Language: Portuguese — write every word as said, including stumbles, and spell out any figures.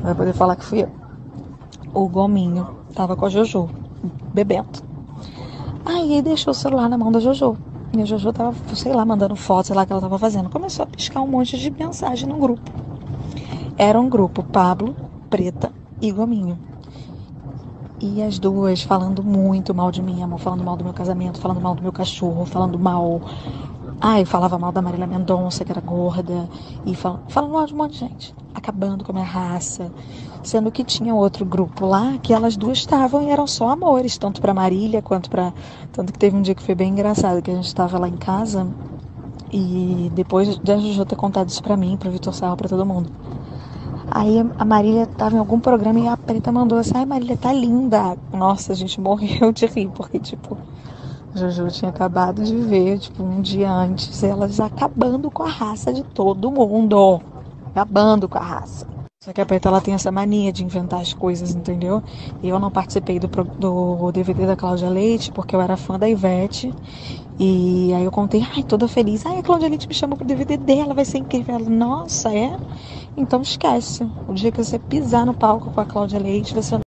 Vai poder falar que fui eu. O Gominho tava com a Jojo, bebendo. Aí deixou o celular na mão da Jojo. E a Jojo tava, sei lá, mandando foto, sei lá o que ela tava fazendo. Começou a piscar um monte de mensagem no grupo. Era um grupo Pablo, Preta e Gominho. E as duas falando muito mal de mim, amor. Falando mal do meu casamento, falando mal do meu cachorro, falando mal... Ai, falava mal da Marília Mendonça, que era gorda. E fal... falando mal de um monte de gente. Acabando com a minha raça. Sendo que tinha outro grupo lá, que elas duas estavam e eram só amores. Tanto pra Marília, quanto pra... Tanto que teve um dia que foi bem engraçado, que a gente tava lá em casa... E depois da Juju ter contado isso pra mim, pro Vitor Sarro, pra todo mundo. Aí a Marília tava em algum programa e a Preta mandou assim, ai Marília, tá linda. Nossa, a gente morreu de rir, porque tipo, Juju tinha acabado de ver, tipo, um dia antes, elas acabando com a raça de todo mundo. Acabando com a raça. Só que a Preta, ela tem essa mania de inventar as coisas, entendeu? E eu não participei do, do D V D da Cláudia Leite, porque eu era fã da Ivete. E aí eu contei, ai, toda feliz. Ai, a Cláudia Leite me chamou pro D V D dela, vai ser incrível. Ela, nossa, é? Então esquece. O dia que você pisar no palco com a Cláudia Leite, você